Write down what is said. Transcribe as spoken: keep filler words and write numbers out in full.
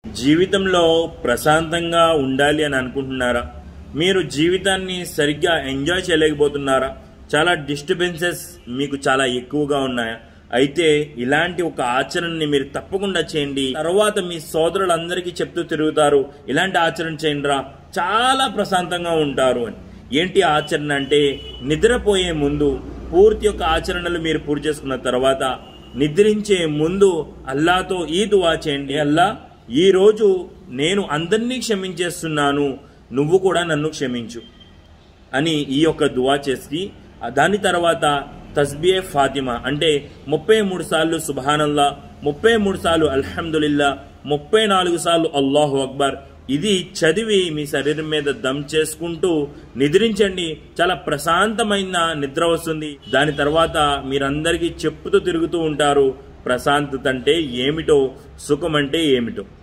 జీవితంలో ప్రశాంతంగా ఉండాలి అని అనుకుంటున్నారా? మీరు జీవితాన్ని సరిగ్గా ఎంజాయ్ చేయలేకపోతున్నారా? చాలా డిస్టర్బెన్సెస్ మీకు చాలా ఎక్కువగా ఉన్నాయా? అయితే ఇలాంటి ఒక ఆచరణని మీరు తప్పకుండా చేయండి. తర్వాత మీ సోదరులందరికీ చెప్తూ తిరుగుతారు, ఇలాంటి ఆచరణ చేయండిరా, చాలా ప్రశాంతంగా ఉంటారు అని. ఏంటి ఆచరణ అంటే, నిద్రపోయే ముందు పూర్తి యొక్క ఆచరణలు మీరు పూర్తి చేసుకున్న తర్వాత నిద్రించే ముందు అల్లాతో ఈ దువా చేయండి. అల్లా, ఈ రోజు నేను అందరినీ క్షమించేస్తున్నాను, నువ్వు కూడా నన్ను క్షమించు అని ఈ యొక్క దువా చేసి, దాని తర్వాత తస్బీహ్ ఫాతిమా అంటే ముప్పై మూడు సార్లు సుబ్హానల్లా, ముప్పై మూడు సార్లు అల్హమ్దులిల్లా, ముప్పై నాలుగు సార్లు అల్లాహు అక్బర్ ఇది చదివి మీ శరీరం మీద దమ్ చేసుకుంటూ నిద్రించండి. చాలా ప్రశాంతమైన నిద్ర వస్తుంది. దాని తర్వాత మీరందరికీ చెప్పుతూ తిరుగుతూ ఉంటారు ప్రశాంతత అంటే ఏమిటో, సుఖం అంటే ఏమిటో.